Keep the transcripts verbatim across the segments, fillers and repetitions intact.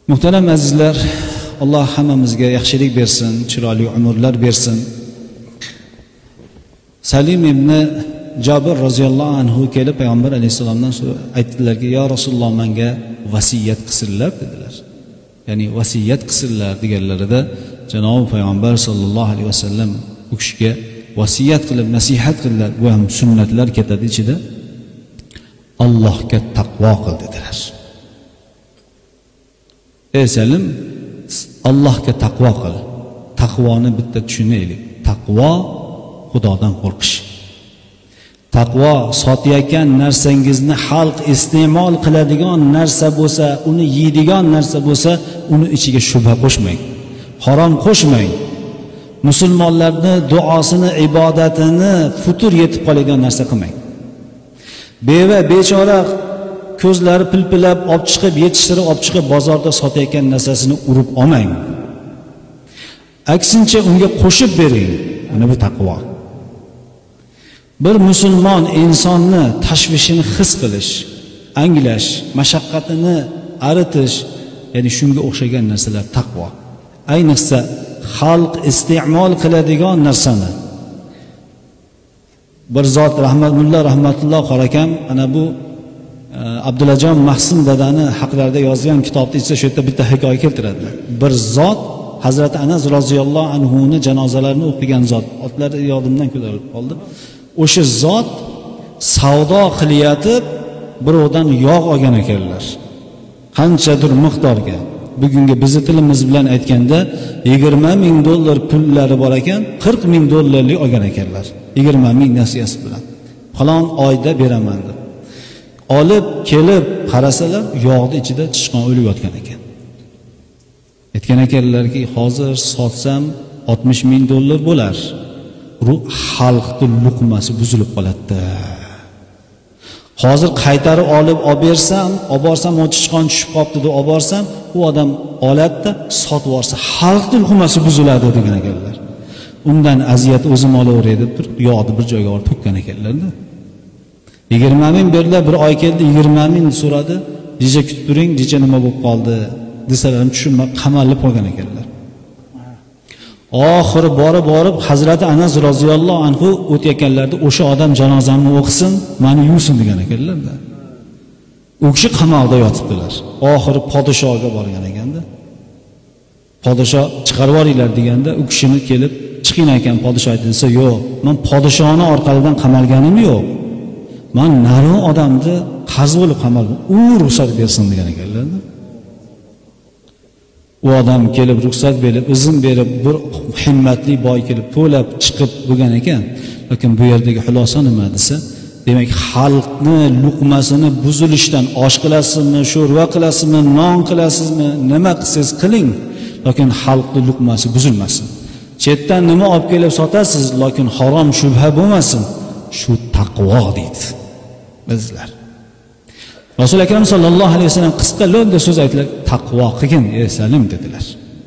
Muhtaram azizlar, Alloh hammamizga yaxshilik bersin, chiroyli umrlar bersin. Salim ibn Jabir roziyallohu anhu kelib payg'ambar alayhisolamdan aytdilarki, "Ya Rasululloh, menga vasiyat qilsinlar" dedilar. Ya'ni vasiyat qilsinlar deganlarida janob payg'ambar sollallohu alayhi vasallam u kishiga vasiyat qilib nasihat qildilar. Bu ham sunnatlar ketadi ichida. Allohga taqvo qil dedilar. Ey Salim, Allohga taqvo qil. Taqvoni bitta tushunaylik. Taqvo Xudodan qo'rqish. Taqvo sotayotgan narsangizni xalq iste'mol qiladigan narsa bo'lsa, uni yeydigan narsa bo'lsa, uni ichiga shubha qo'shmang. Harom qo'shmang. Musulmonlarni duosini, ibodatini futur yetib qoladigan narsa qilmang. Beva, bechora ko'zlari pilpilab olib chiqib, yetishtirib olib chiqib bozorda sotayotgan narsasini urib olmang. Aksincha unga qo'shib bering. Mana bu taqvo. Bir musulmon insonni tashvishini his qilish, anglash, mashaqqatini aritish, ya'ni shunga o'xshagan narsalar taqvo. Ayniqsa xalq iste'mol qiladigan narsani. Bir zot rahmatulloh rahmatulloh qorakam ana bu Abdullajon Mahsin dadani haqlarida yozgan kitobda esa shu yerda bitta hikoya keltiradilar. Bir zot Hazrati Anas roziyallohu anhu ni janozalarini o'qigan zot, otlari yodimdan ko'tarilib qoldi. O'sha zot savdo qilyotib birovdan yog' olgan ekanlar. Qanchadir miqdorga. Bugungi bizni tilimiz bilan aytganda yigirma ming dollar pullari bor ekan, qirq ming dollarlik olgan ekanlar. yigirma ming nasiyasi bilan. Falon oyda beraman deb. Olib kelib qarasalar, yog'ni ichida chiqon o'lib yotgan ekan. Aytgan ekanlarki, hozir sotsam oltmish ming dollar bo'lar. Ruh xalqning luqmasi buzilib qoladi. Hozir qaytarib olib olib bersam, olib borsam o chiqon tushib qopti deb olib borsam, u odam olatda sotib yorsa, xalqning luqmasi buziladi degan ekanlar. Undan aziyat o'zim olaveray deb turib, yog'ni bir joyga olib to'kkan ekanlar-da. yigirma ming berdilar, bir oy keldi, yigirma ming so'radi. Reja kutib turing, reja nima bo'lib qoldi desalar ham tushunmay qamalib qolgan ekanlar. Oxiri borib borib Hazrati Anas roziyallohu anhu o'tayotganlarda o'sha odam janozamni o'qisin, meni yuvsin degan ekanlar-da. U kishi qamoqda yotibdilar. Oxiri podshohga borgan ekanda. Podshoh chiqarib yuboringlar deganda, u kishini kelib chiqing ekan podshoh aytsa, "Yo'q, men podshohni orqalidan qamalganim yo'q. Men nari odamni qarz bo'lib qamaldim. U ruxsat bersin" degan ekanlar-da. U odam kelib ruxsat berib, izn berib, bir himmatli boy kelib to'lab chiqib bo'lgan ekan. Lekin bu yerdagi xulosa nima desa, demak xalqni luqmasini buzilishdan osh qilasizmi, sho'rva qilasizmi, non qilasizmi, nima qilsangiz qiling, lekin xalqning luqmasi buzilmasin. Chetdan nima olib kelib sotasiz, lekin harom shubha bo'lmasin. Shu taqvo deydi bizlar. Rasul akram sallallohu alayhi vasallam qisqa lo'nda so'z aytdilar, taqvo qilgin ey Salim dedilar.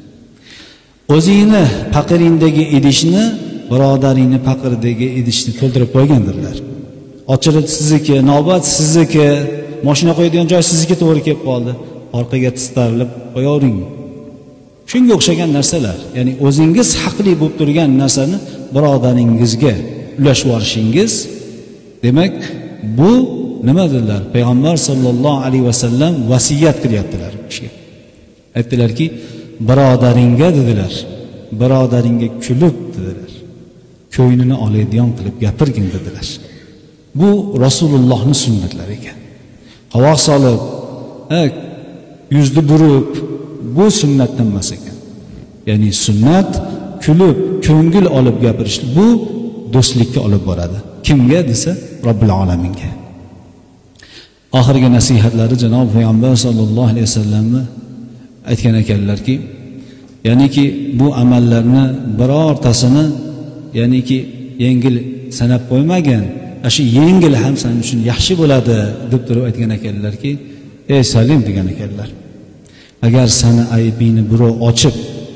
O'zingni paqiringdagi idishni, birodaringni paqiridagi idishni to'ldirib qo'ygandirlar. Ochilib sizniki, navbat sizniki, mashina qo'yadigan joy sizniki to'g'ri kelib qoldi. Orqaga tistarilib qo'yavering. Shunga o'xshagan narsalar, ya'ni o'zingiz haqli bo'lib turgan narsani birodaringizga ulashib yuborishingiz, demak bu nima dedilar? Payg'ambar sollallohu alayhi vasallam vasiyat qilyaptilar bu kishiga. Aytdilarki, birodaringga dedilar, birodaringga kulib dedilar, ko'nglini oladigan qilib gapirgin dedilar. Bu Rasulullohning sunnatlari ekan. Qovoq solib, yuzni burib, bu sunnatdan emas ekan. Ya'ni sunnat kulib, ko'ngil olib gapirish. Bu do'stlikka olib boradi. Kimga desa, Robbil alaminga. Oxirgi nasihatlari janob payg'ambar sollallohu alayhi vasallamni aytgan ekanlarki, ya'niki bu amallarni birortasini ya'niki yengil sanab qo'ymagan, shu yengil ham sen uchun yaxshi bo'ladi deb turib aytgan ekanlarki, ey Salim degan ekanlar. Agar seni aybingni birov ochib,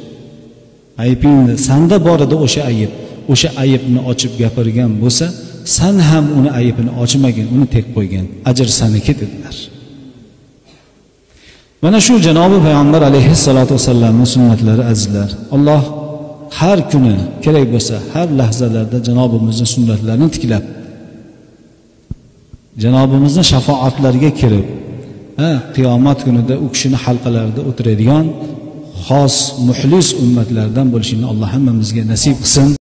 aybingni senda bor edi o'sha ayib, o'sha ayibni ochib gapirgan bo'lsa, sen ham uni ayibini ochmagin, uni tek qo'ygan. Ajr seniki dedilar. Mana shu janobi payg'ambar alayhissalotu vassalamning sunnatlari azizlar. Alloh har kuni kerak bo'lsa, har lahzalarda janobimizning sunnatlarini tiklab, janobimizning shafoatlariga kirib, ha, qiyomat kunida u kishini halqalarida o'tiradigan xos muxlis ummatlardan bo'lishini Alloh hammamizga nasib qilsin.